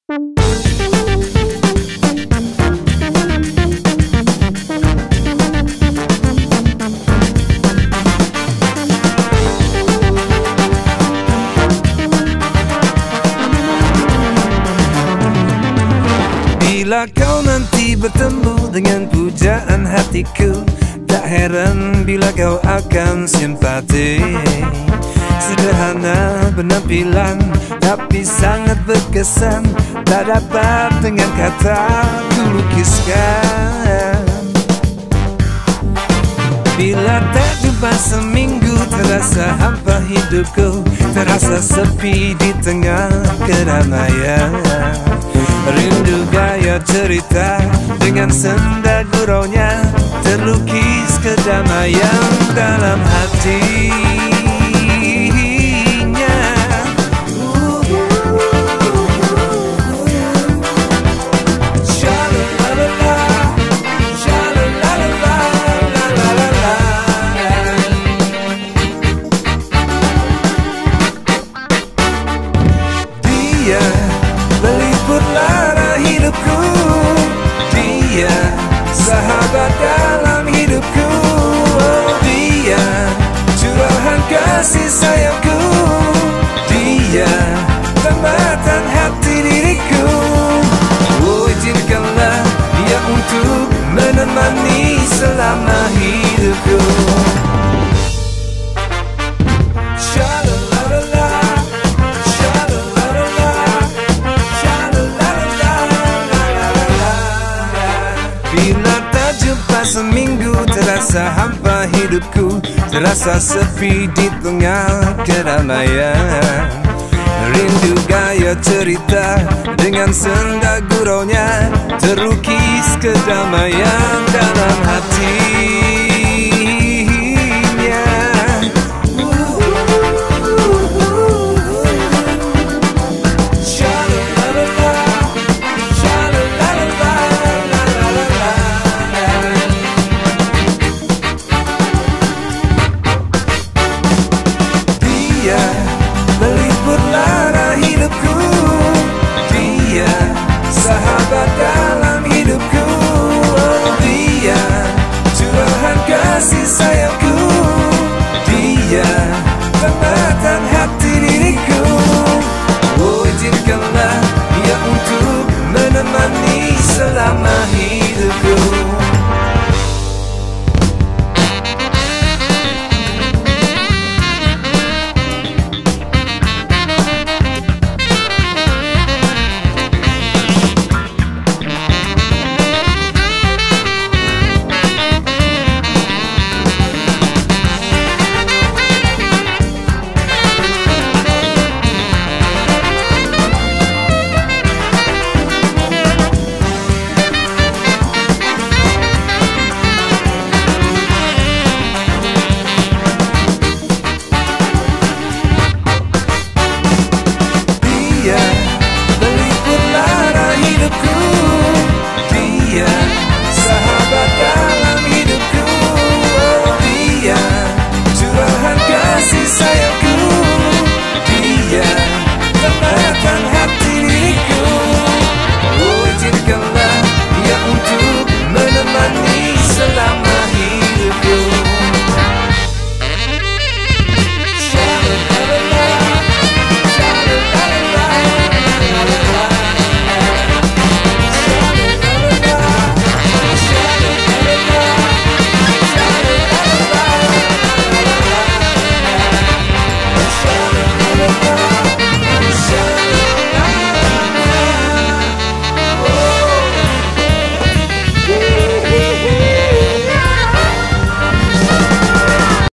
Bila kau nanti bertemu dengan pujaan hatiku, tak heran bila kau akan simpati. Sederhana penampilan, tapi sangat berkesan. Tak dapat dengan kata ku lukiskan. Bila tak jumpa seminggu, terasa hampa hidupku, terasa sepi di tengah keramaian. Rindu gaya cerita dengan senda guraunya, terlukis kedamaian dalam hatinya. Dia meliput lara hidupku, dia sahabat dalam hidupku. Oh, dia curahan kasih sayangku, dia tambatan hati diriku. Oh, izinkanlah dia untuk menemani selama hidupku. Bila tak jumpa seminggu, terasa hampa hidupku, terasa sepi di tengah keramaian. Rindu gaya cerita dengan senda guraunya, terlukis kedamaian dalam hati.